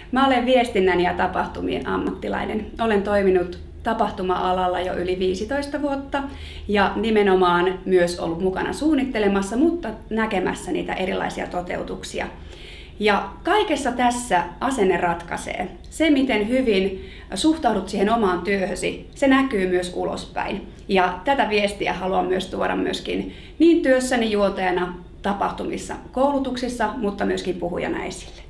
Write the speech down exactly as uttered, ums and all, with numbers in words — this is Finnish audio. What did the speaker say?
Mä olen viestinnän ja tapahtumien ammattilainen. Olen toiminut tapahtuma-alalla jo yli viisitoista vuotta ja nimenomaan myös ollut mukana suunnittelemassa, mutta näkemässä niitä erilaisia toteutuksia. Ja kaikessa tässä asenne ratkaisee. Se, miten hyvin suhtaudut siihen omaan työhösi, se näkyy myös ulospäin. Ja tätä viestiä haluan myös tuoda myöskin niin työssäni juontajana, tapahtumissa, koulutuksissa, mutta myöskin puhujana esille.